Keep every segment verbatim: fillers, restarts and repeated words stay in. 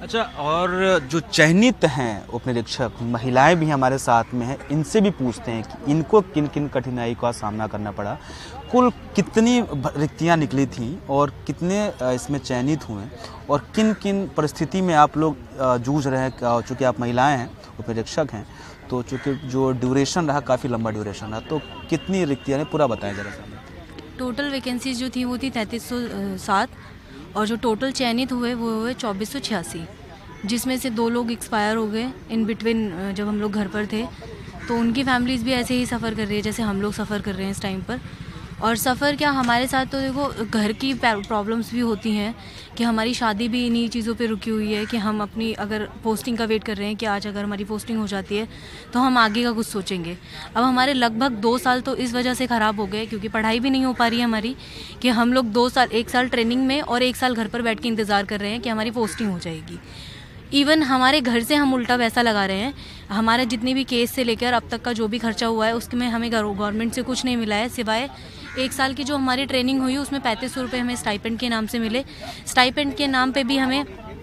अच्छा, और जो चयनित हैं उपनिरीक्षक महिलाएं भी हमारे साथ में हैं, इनसे भी पूछते हैं कि इनको किन किन कठिनाई का सामना करना पड़ा, कुल कितनी रिक्तियां निकली थीं और कितने इसमें चयनित हुए और किन किन परिस्थिति में आप लोग जूझ रहे हैं। चूँकि आप महिलाएं हैं, उपनिरीक्षक हैं, तो चूँकि जो ड्यूरेशन रहा काफ़ी लंबा ड्यूरेशन रहा, तो कितनी रिक्तियाँ ने पूरा बताएं ज़रा सा। टोटल वैकेंसीज जो थी वो थी तैंतीस सौ सात और जो टोटल चयनित हुए वो हुए चौबीस सौ छियासी, जिसमें से दो लोग एक्सपायर हो गए इन बिटवीन जब हम लोग घर पर थे। तो उनकी फैमिलीज़ भी ऐसे ही सफ़र कर रही है जैसे हम लोग सफ़र कर रहे हैं इस टाइम पर। और सफ़र क्या, हमारे साथ तो देखो घर की प्रॉब्लम्स भी होती हैं कि हमारी शादी भी इन्हीं चीज़ों पे रुकी हुई है कि हम अपनी अगर पोस्टिंग का वेट कर रहे हैं कि आज अगर हमारी पोस्टिंग हो जाती है तो हम आगे का कुछ सोचेंगे। अब हमारे लगभग दो साल तो इस वजह से ख़राब हो गए क्योंकि पढ़ाई भी नहीं हो पा रही है हमारी, कि हम लोग दो साल एक साल ट्रेनिंग में और एक साल घर पर बैठ के इंतज़ार कर रहे हैं कि हमारी पोस्टिंग हो जाएगी। इवन हमारे घर से हम उल्टा पैसा लगा रहे हैं। हमारे जितने भी केस से लेकर अब तक का जो भी खर्चा हुआ है उसमें हमें गवर्नमेंट से कुछ नहीं मिला है, सिवाय एक साल की जो हमारी ट्रेनिंग हुई उसमें पैंतीस सौ रुपये हमें स्टाइपेंड के नाम से मिले। स्टाइपेंड के नाम पे भी हमें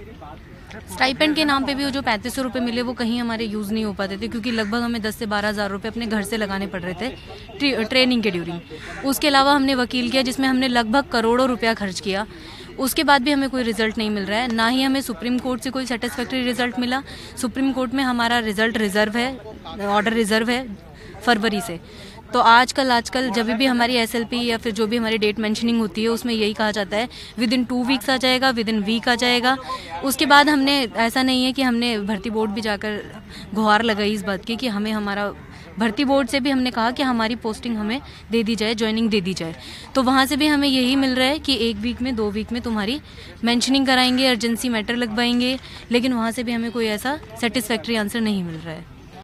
स्टाइपेंड के नाम पे भी वो जो पैंतीस सौ रुपये मिले वो कहीं हमारे यूज़ नहीं हो पाते थे क्योंकि लगभग हमें दस से बारह हज़ार रुपये अपने घर से लगाने पड़ रहे थे ट्रेनिंग के ड्यूरिंग। उसके अलावा हमने वकील किया जिसमें हमने लगभग करोड़ों रुपया खर्च किया। उसके बाद भी हमें कोई रिज़ल्ट नहीं मिल रहा है, ना ही हमें सुप्रीम कोर्ट से कोई सेटिस्फैक्ट्री रिज़ल्ट मिला। सुप्रीम कोर्ट में हमारा रिज़ल्ट रिज़र्व है, ऑर्डर रिज़र्व है फरवरी से। तो आजकल आजकल जब भी हमारी एसएलपी या फिर जो भी हमारी डेट मेंशनिंग होती है उसमें यही कहा जाता है विद इन टू वीक्स आ जाएगा, विद इन वीक आ जाएगा। उसके बाद हमने ऐसा नहीं है कि हमने भर्ती बोर्ड भी जाकर गुहार लगाई इस बात की कि हमें हमारा भर्ती बोर्ड से भी हमने कहा कि हमारी पोस्टिंग हमें दे दी जाए, ज्वाइनिंग दे दी जाए। तो वहाँ से भी हमें यही मिल रहा है कि एक वीक में दो वीक में तुम्हारी मेंशनिंग कराएंगे, अर्जेंसी मैटर लगवाएंगे, लेकिन वहाँ से भी हमें कोई ऐसा सेटिस्फैक्ट्री आंसर नहीं मिल रहा है।